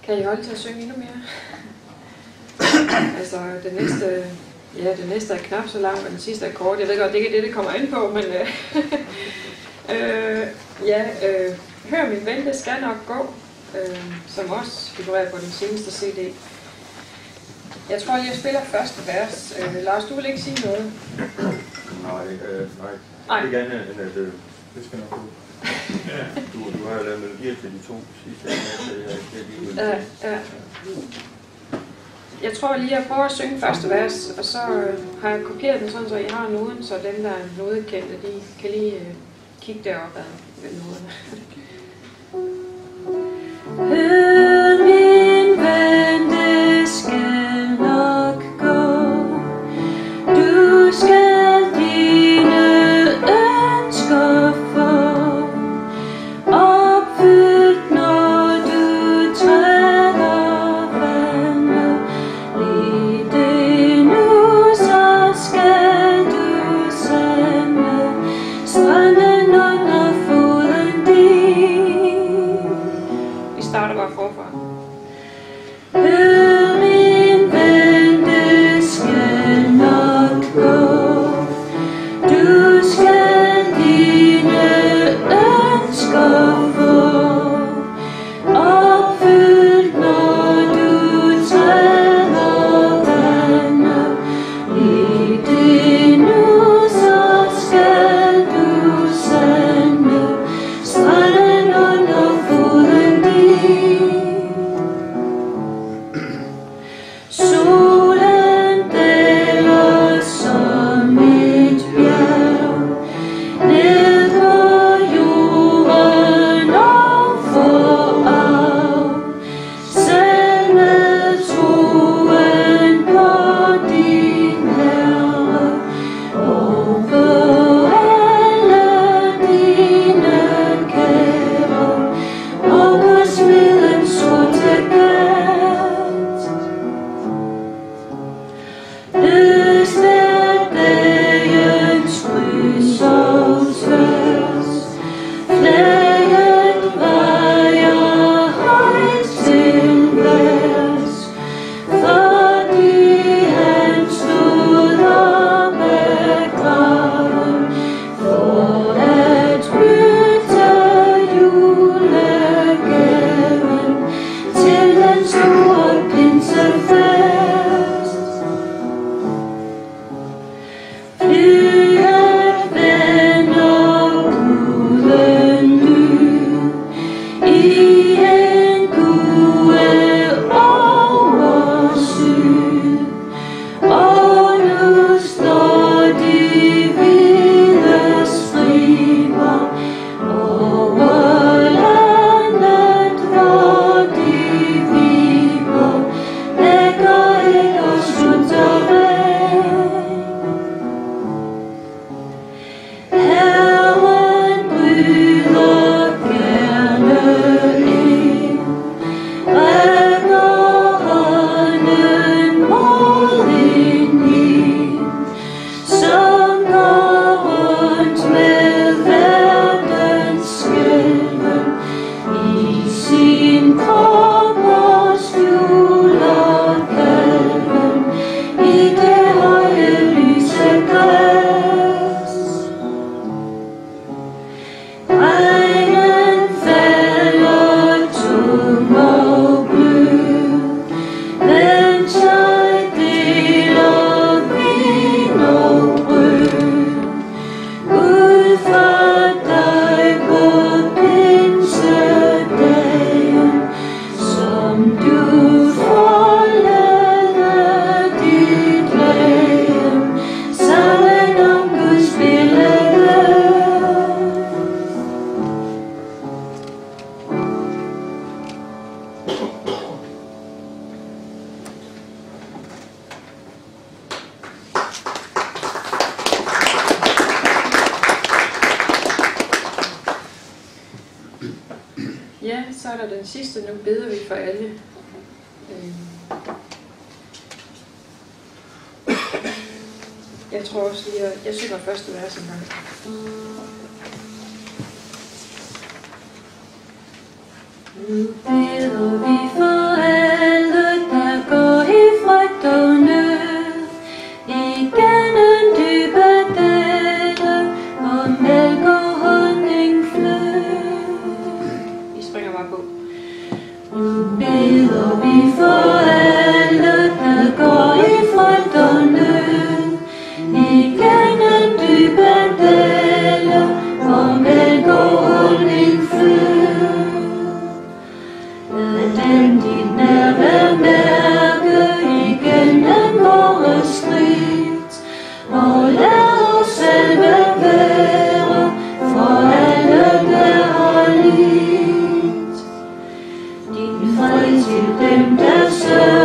Kan I holde til at synge endnu mere? Altså, det næste er knap så langt, og den sidste er kort. Jeg ved godt, det ikke er det kommer ind på, men Hør min ven, det skal nok gå, som også figurerer på den seneste CD. Jeg tror lige, jeg spiller første vers. Lars, du vil ikke sige noget? Nej. Ikke andet end at det skal nok gå. Du har jo lavet melodier til de 2 sidste, så ja. Jeg tror lige, jeg prøver at synge første vers, og så har jeg kopieret den sådan, så I har noden, så dem, der er nodekendte, de kan lige kigge derop ad ved noderne. Hør min ven, det skal nok gå. Du skal dine ønsker få opfyldt, når du træder vandet. I det nu, så skal du sande stranden under foden din. Vi starter bare forfra. Hør min ven, det skal nok gå. Du skal dine ønsker få opfyldt, når du træder vandet. I det nu, så skal du sande stranden under foden din. Solen daler som et bjerg ned på jorden og får af. Selv med troen på din Herre over alle dine kære og på smedens sorte gat. Løs hver dagens kryds og tværs, flaget vejer højt til værs, fordi han stod op af graven for at bytte julegaven til den store pinsefest. Flyet vender uden lyd i en bue over syd, og nu står de hvide striber over landet, hvor de viber, lægger ikke og slutter af. Herren bryder gerne ind, rækker hånden mod en himmel, som går rundt med verdens skælven i sin krop og skjuler kalven i det høje lyse græs. Regnen falder tung og blød, mens jeg deler vin og brød. Ud fra dig på pinsedagen, som du forlader dit lagen, sammen om Guds billede. Ja, så er der den sidste. Nu beder vi for alle. Jeg tror også lige, jeg synger første vers en gang. Nu beder vi for alle. beder vi for alle, der går i frygt og nød, igennem dybe dale, hvor mælk og honning flød. Lad dem dit nærvær mærke igennem vores skridt, og lad os selv være for alle, der har lidt. Din fred til dem, der søger.